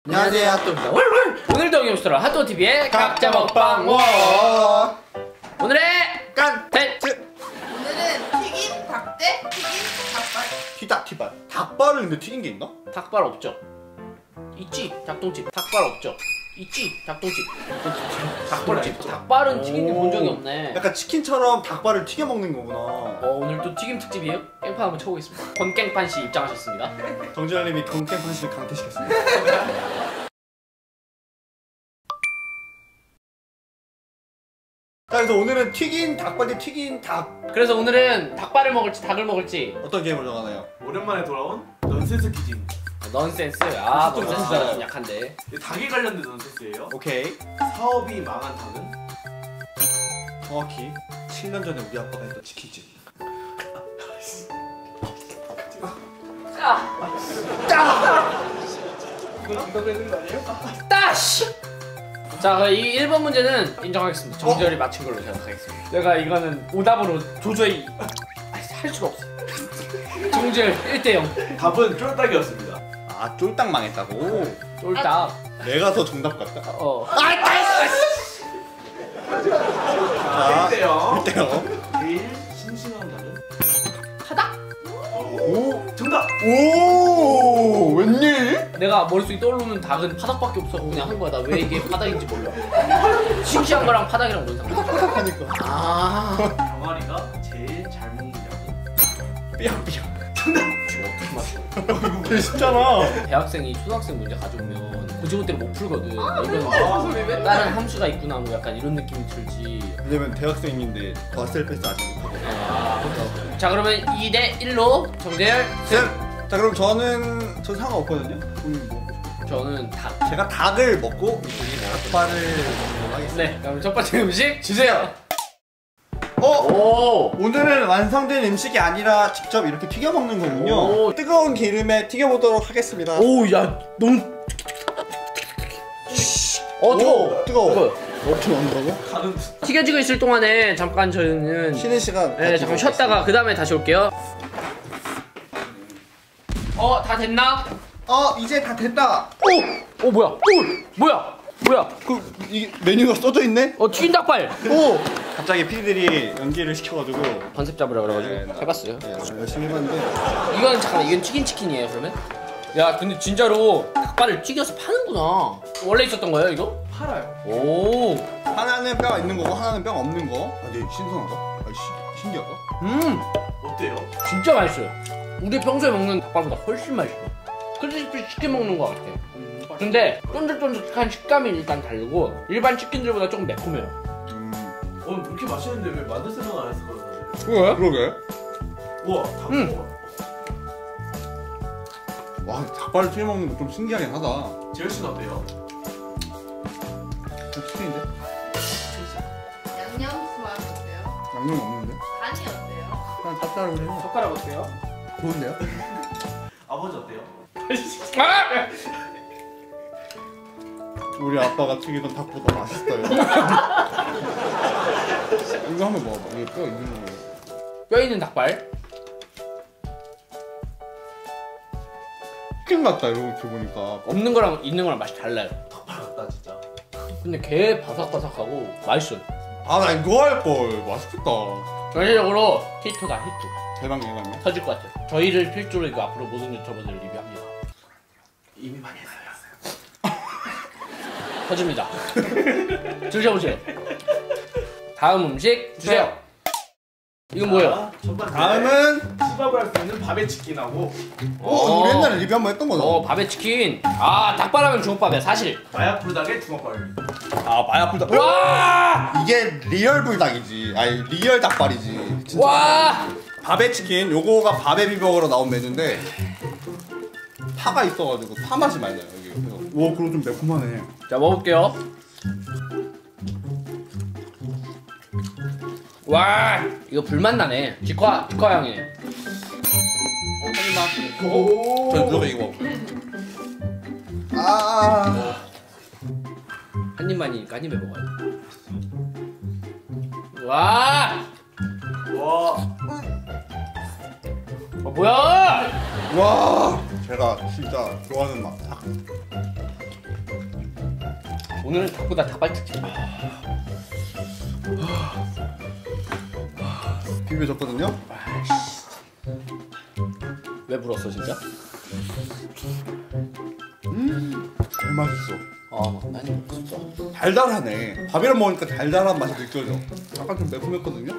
안녕하세요, 핫도그입니다. 오늘도 어김없스토로 핫도그TV의 각자 먹방 오늘의 깐텐츠. 오늘은 튀김 닭대, 튀김 닭발. 튀발. 닭발은 근데 튀긴 게 있나? 닭발 없죠? 있지, 닭똥집. 닭발 없죠? 있지, 닭똥집. 닭발집. 닭발은 튀긴 게 본 적이 없네. 약간 치킨처럼 닭발을 튀겨 먹는 거구나. 오늘 또 튀김 특집이에요? 깽판 한번 쳐보겠습니다. 권깽판 씨 입장하셨습니다. 정재환님이 건깽판 씨를 강퇴시켰습니다. 자, 그래서 오늘은 튀긴 닭발 대 튀긴 닭. 그래서 오늘은 닭발을 먹을지 닭을 먹을지 어떤 게임을 정하나요? 오랜만에 돌아온 넌센스 퀴즈. 넌센스. 넌센스가 좀 약한데. 닭에 관련된 넌센스예요. 오케이. 사업이 망한 닭은? 정확히 7년 전에 우리 아빠가 했던 치킨집. 이거 정답을 했는 거 아니에요? 따시! 자, 이 1번 문제는 인정하겠습니다. 정재열이 맞힌 걸로 생각하겠습니다. 내가 이거는 오답으로 도저히 할 수가 없어. 정재열 1대0. 답은 쫄딱이었습니다. 아, 쫄딱 망했다고? 쫄딱. 내가 더 정답 같다? 자, 1대0. 1대0. 제일 싱싱한 닭은? 타닥? 오! 정답! 오! 웬일? 내가 머릿속에 떠오르는 닭은 파닭밖에 없어. 그냥 한 거야. 나 왜 이게 파닭인지 몰라. 싱싱한 거랑 파닭이랑 뭔 상관이야? 파닥하니까. 아. 병아리가 제일 잘 먹는 닭은? 삐약삐약. 정답! 이거 되게 쉽잖아. 대학생이 초등학생 문제 가져오면 고지못대로 못 풀거든. 이건 소리 맨날. 다른 함수가 있구나 뭐 약간 이런 느낌이 들지. 왜냐면 대학생인데 더셀 패스 아직 못하고. 자, 그러면 2대1로 정재열 승. 자, 그럼 저 상관없거든요. 본인 뭐 저는 닭. 제가 닭을 먹고 이분이 닭발을 먹도록 하겠습니다. 네, 그럼 첫 번째 음식 주세요. 오! 오늘은 완성된 음식이 아니라 직접 이렇게 튀겨 먹는 거군요. 오. 뜨거운 기름에 튀겨 보도록 하겠습니다. 오, 야, 너무. 뜨거워. 뜨거워. 어떻게 먹는다고? 가는 튀겨지고 있을 동안에 잠깐 저희는 쉬는 시간. 네, 잠깐 쉬었다가 그 다음에 다시 올게요. 다 됐나? 이제 다 됐다. 뭐야? 뭐야? 이 메뉴가 써져 있네? 튀긴 닭발. 오! 갑자기 피디들이 연기를 시켜가지고 컨셉 잡으라 그래가지고 네, 해봤어요. 네, 열심히 해봤는데 이건 잠깐만, 이건 튀긴 치킨이에요 그러면? 야, 근데 진짜로 닭발을 튀겨서 파는구나. 원래 있었던 거예요 이거? 팔아요. 오. 하나는 뼈 있는 거고 하나는 뼈 없는 거. 되게 신선하다. 신기하다. 어때요? 진짜 맛있어요. 우리 평소에 먹는 닭발보다 훨씬 맛있어. 크리스피 치킨 먹는 거 같아. 근데 쫀득쫀득한 식감이 일단 다르고 일반 치킨들보다 조금 매콤해요. 왜 이렇게 맛있는데 왜 만들 생각 안 했을까요? 왜? 그러게. 우와, 닭 먹어. 와, 닭발을 튀겨 먹는 거 좀 신기하긴 하다. 재열 씨는 어때요? 치킨인데? 양념 수완 어때요? 양념 없는데? 간이 어때요? 그냥 짭짤하고 해. 젓가락 어때요? 좋은데요? 아버지 어때요? 우리 아빠가 튀기던 닭보다 맛있어요. 이거 한번 먹어봐. 이게 뼈 있는 거예요. 뼈 있는 닭발. 치킨 같다 이렇게 보니까. 없는 거랑 있는 거랑 맛이 달라요. 닭발 같다 진짜. 근데 개 바삭바삭하고 맛있어요. 아, 나 이거 할걸. 맛있겠다. 전체적으로 히트다, 히트. 대박이네. 터질 것 같아요. 저희를 필두로 이거 앞으로 모든 유튜버들 리뷰합니다. 이미 많이 했어요. 터집니다. 드셔보세요. 다음 음식 주세요. 이건 뭐예요? 다음은 수밥을 할 수 있는 밥에 치킨하고 우리 옛날에 리뷰 한번 했던 거잖아. 밥에 치킨. 닭발하면 주먹밥이야 사실. 마약 불닭의 중화발. 아, 마야불닭. 와! 이게 리얼 불닭이지. 아니, 리얼 닭발이지. 진짜. 와! 밥에 치킨. 요거가 밥에 비벼으로 나온 메뉴인데 파가 있어가지고 파 맛이 많이 나요 여기. 오, 그럼 좀 매콤하네. 자, 먹을게요. 와! 이거 불맛 나네. 직화 향이네. 오. 저 누가 이거 아. 한 입만이니까 한 입에 먹어요. 와! 와. 뭐야! 와, 제가 진짜 좋아하는 맛. 오늘은 닭보다 닭발 특집. 비벼졌거든요. 왜 물었어 진짜? 제일 맛있어. 많이 먹었어. 달달하네. 밥이랑 먹으니까 달달한 맛이 느껴져. 약간 좀 매콤했거든요.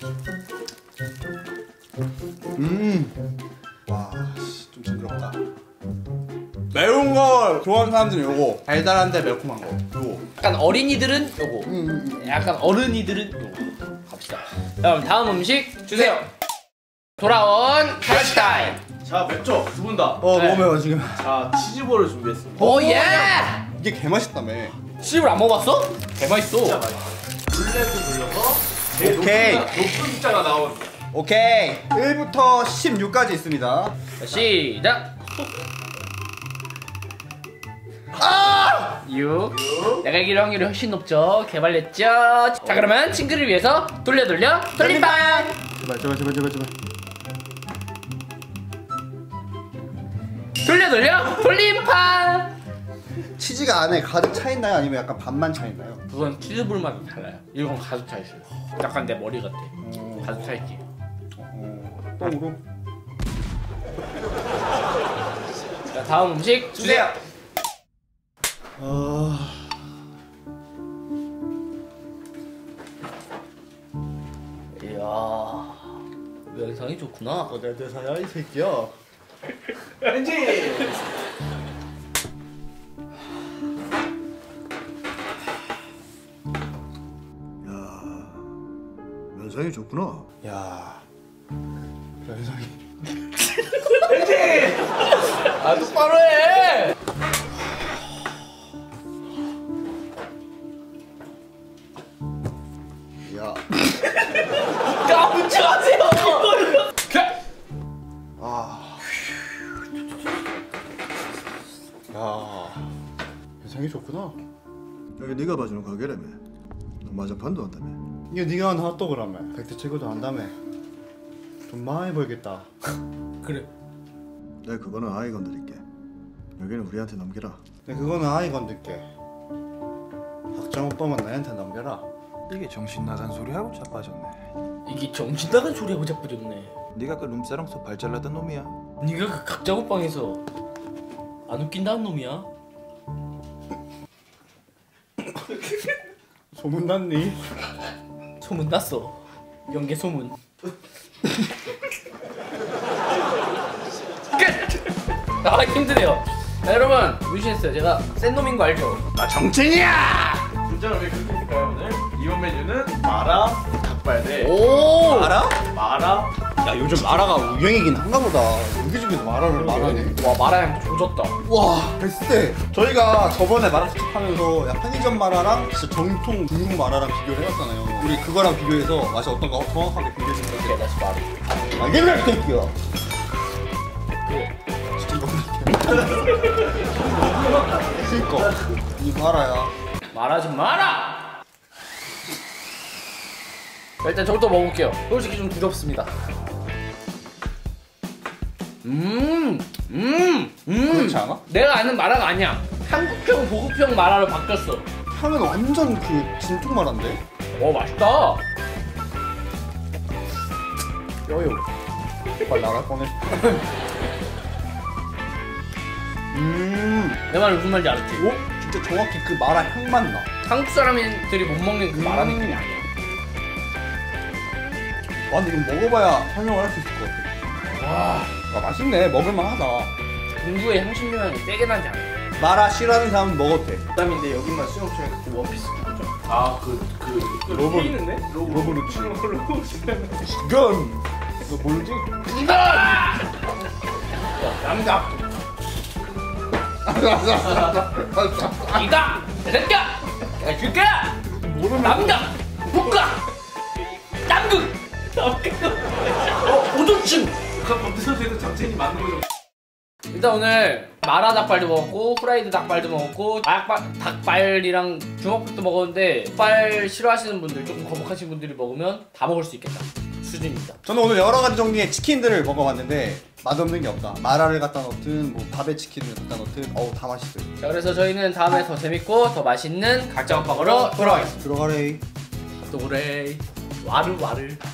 와, 좀 징그럽다. 매운 걸 좋아하는 사람들은 요거. 달달한데 매콤한 거. 요거. 약간 어린이들은 요거. 약간 어른이들은 요거. 갑시다. 그럼 다음 음식 주세요. 돌아온 갈치 타임. 자 맵죠? 두 분 다. 너무 네. 매워 지금. 자 치즈볼을 준비했습니다. 오 예! 이게 개 맛있다며. 칩을 안 먹어봤어? 개맛있어. 진짜 맛있어. 룰렛을 돌려서 제일 오케이. 높은 숫자가 나온. 오케이. 1부터 16까지 있습니다. 자, 시작. 6. 내가 이길 확률이 훨씬 높죠. 개발렸죠. 자 그러면 친구를 위해서 돌려 돌림판. 제발. 돌려 돌림판. 치즈가 안에 가득 차 있나요? 아니면 약간 반만 차 있나요? 그건 치즈볼마다 달라요. 이건 가득 차 있어요. 약간 내 머리 같아. 가득 차 있지. 똥으로. 자 다음 음식 주세요. 이야 면상이 좋구나. 내 대사야 이 새끼야. 왠지. 면상이 좋구나. 야, 면상이. 아 똑바로 해. 야, 깜짝하세요. 야, 면상이 좋구나. 여기 네가 봐주는 가게라며. 너 마자판도 한다며. 이게 네가 하는 핫도그라며. 백대 최고도 한다며. 돈 많이 벌겠다. 그래. 내가 그거는 아이 건드릴게. 여기는 우리한테 넘겨라. 근데 그거는 아이 건들게. 박정 오빠만 나한테 넘겨라. 이게 정신 나간 소리하고 자빠졌네. 이게 정신 나간 소리하고 자빠졌네. 네가 그 룸사롱서 발잘라던 놈이야. 네가 그 각작업방에서 안 웃긴다는 놈이야? 소문 났니? 소문 났어. 연계 소문. 끝! 아 힘드네요. 자, 여러분 무시했어요. 제가 센 놈인 거 알죠? 나 정첸이야! 분장을 왜 그렇게 했을까요 오늘? 이번 메뉴는 마라 닭발 대 오! 알아? 마라. 야, 요즘 마라가 유행이긴 한가 보다. 우리 집에서 마라를 말하네. 와 마라향 조졌다. 와, 됐을 때 저희가 저번에 마라탕 하면서 야, 편의점 마라랑 진짜 정통 중국 마라랑 비교를 해봤잖아요. 우리 그거랑 비교해서 맛이 어떤가 정확하게 비교해주면 오케이 다시 말해. 알겠나 이 새끼야. 그래. 진짜 그니까 이 마라야. 말하지 마라! 일단 저부터 먹어볼게요. 솔직히 좀 두렵습니다. 그렇지 않아? 내가 아는 마라가 아니야. 한국형 보급형 마라로 바뀌었어. 향은 완전 그 진통 마라인데? 맛있다. 뼈요. 빨리 나갈 뻔했어. 내 말 무슨 말인지 알았지? 오? 진짜 정확히 그 마라 향만 나. 한국 사람들이 못 먹는 그 마라 느낌이 아니야. 와, 근데 이거 먹어봐야 설명을 할 수 있을 것 같아. 와, 맛있네. 먹을만 하다. 공부의 향신료 향이 세게 나지 않아. 마라 싫어하는 사람은 먹어도 돼. 그다음인데 여기만 수영초에 그 원피스 뭐죠? 아그 로고 있는데? 로브루치. 로고루치. 지금 너 모르지? 남자. 이가 새끼야. 내가 줄게. 모르는 남자. 북가. 남극. 오존층. 그 범죄선수에서 정체인이 맞는 거죠. 일단 오늘 마라 닭발도 먹었고 프라이드 닭발도 먹었고 닭발이랑 주먹밥도 먹었는데 닭발 싫어하시는 분들 조금 거북하신 분들이 먹으면 다 먹을 수 있겠다. 수준입니다. 저는 오늘 여러 가지 종류의 치킨들을 먹어봤는데 맛없는 게 없다. 마라를 갖다 넣든 뭐 밥에 치킨을 갖다 넣든 어우 다 맛있어요. 자, 그래서 저희는 다음에 더 재밌고 더 맛있는 각자 먹방으로 돌아가겠습니다. 들어가래. 노래 와르 와르.